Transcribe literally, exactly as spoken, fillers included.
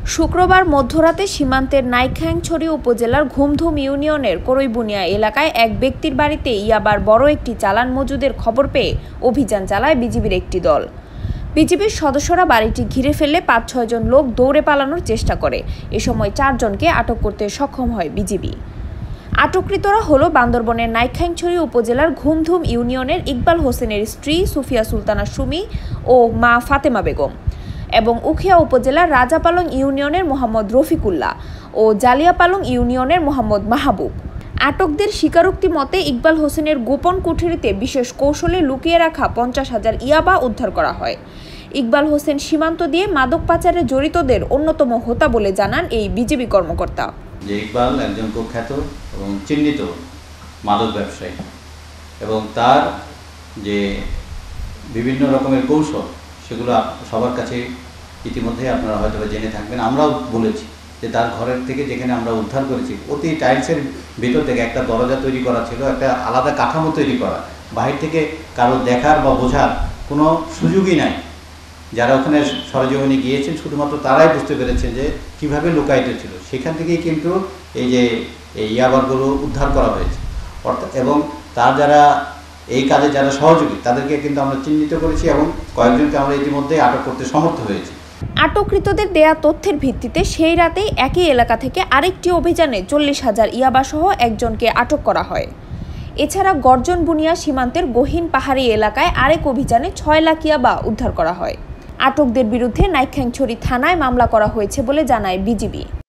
শুক্রবার মধ্যরাতে সীমান্তের নাইক্ষ্যংছড়ি উপজেলার ঘুমধুম ইউনিয়নের করইবুনিয়া এলাকায় এক ব্যক্তির বাড়িতে ইয়াবার বড় একটি চালান মজুদের খবর পেয়ে অভিযান চালায় বিজিবির একটি দল। বিজিবির সদস্যরা বাড়িটি ঘিরে ফেললে পাঁচ ছয় জন লোক দৌড়ে পালানোর চেষ্টা করে। এ সময় চারজনকে আটক করতে সক্ষম হয় বিজিবি। আটককৃতরা হলো বান্দরবনের নাইক্ষ্যংছড়ি উপজেলার ঘুমধুম ইউনিয়নের ইকবাল হোসেনের স্ত্রী সুফিয়া সুলতানা সুমি ও মা ফাতেমা বেগম এবং উখিয়া উপজেলার রাজাপালং ইউনিয়নের মোহাম্মদ রফিকুল্লাহ ও জালিয়াপালং ইউনিয়নের মোহাম্মদ মাহবুব। আটকদের স্বীকারোক্তি মতে ইকবাল হোসেনের গোপন কুঠুরিতে বিশেষ কৌশলে লুকিয়ে রাখা পঞ্চাশ হাজার ইয়াবা উদ্ধার করা হয়। ইকবাল হোসেন সীমান্ত দিয়ে মাদক পাচারে জড়িতদের অন্যতম হোতা বলে জানান এই বিজিবি কর্মকর্তা। যে ইকবাল একজন কুখ্যাত এবং চিহ্নিত মাদক ব্যবসায়ী এবং তার যে বিভিন্ন রকমের কৌশল সেগুলো সবার কাছে ইতিমধ্যে আপনারা হয়তো জেনে থাকবেন। আমরাও বলেছি যে তার ঘরের থেকে যেখানে আমরা উদ্ধার করেছি অতি টাইলসের ভিতর থেকে একটা দরজা তৈরি করা ছিল, একটা আলাদা কাঠামো তৈরি করা, বাহির থেকে কারো দেখার বা বোঝার কোনো সুযোগই নাই। যারা ওখানে সরেজমিনে গিয়েছেন শুধুমাত্র তারাই বুঝতে পেরেছেন যে কীভাবে লুকায়িত ছিল। সেখান থেকেই কিন্তু এই যে এই ইয়াবারগুলো উদ্ধার করা হয়েছে অর্থাৎ এবং তার যারা এই কাজে যারা সহযোগী তাদেরকে কিন্তু আমরা চিহ্নিত করেছি এবং কয়েকজনকে আমরা ইতিমধ্যে আটক করতে সমর্থ হয়েছি। আটককৃতদের দেয়া তথ্যের ভিত্তিতে সেই রাতেই একই এলাকা থেকে আরেকটি অভিযানে চল্লিশ হাজার ইয়াবাসহ একজনকে আটক করা হয়। এছাড়া গর্জন বুনিয়া সীমান্তের গহীন পাহাড়ি এলাকায় আরেক অভিযানে ছয় লাখ ইয়াবা উদ্ধার করা হয়। আটকদের বিরুদ্ধে নাইক্ষ্যংছড়ি থানায় মামলা করা হয়েছে বলে জানায় বিজিবি।